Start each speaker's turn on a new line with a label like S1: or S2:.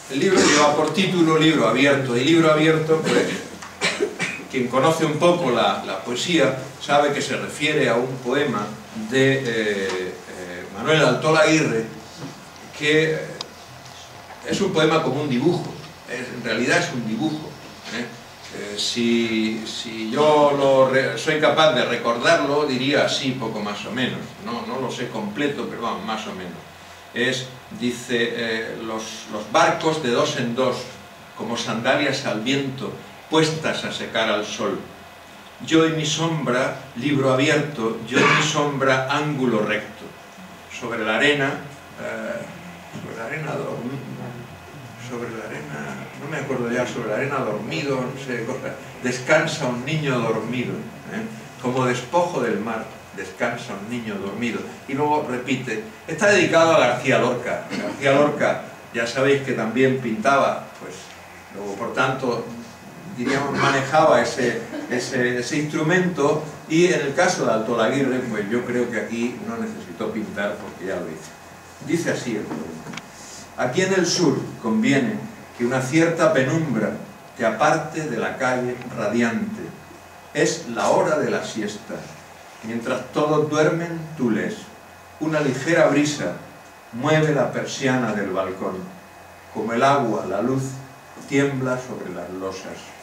S1: El libro lleva por título Libro Abierto, y Libro Abierto, pues, quien conoce un poco la poesía sabe que se refiere a un poema de Manuel Altolaguirre, que es un poema como un dibujo, en realidad es un dibujo. Si yo soy capaz de recordarlo, diría así, poco más o menos. No lo sé completo, pero vamos, más o menos. Dice, los barcos de dos en dos, como sandalias al viento, puestas a secar al sol. Yo y mi sombra, libro abierto, yo y mi sombra, ángulo recto. Sobre la arena, no me acuerdo ya, sobre la arena dormido, no sé, descansa un niño dormido, como despojo del mar, descansa un niño dormido. Y luego repite, está dedicado a García Lorca. García Lorca, ya sabéis que también pintaba, pues, luego por tanto, diríamos, manejaba ese instrumento, y en el caso de Altolaguirre, pues yo creo que aquí no necesitó pintar porque ya lo hizo. Dice así el poema: aquí en el sur conviene que una cierta penumbra te aparte de la calle radiante. Es la hora de la siesta. Mientras todos duermen, tú lees. Una ligera brisa mueve la persiana del balcón. Como el agua, la luz tiembla sobre las losas.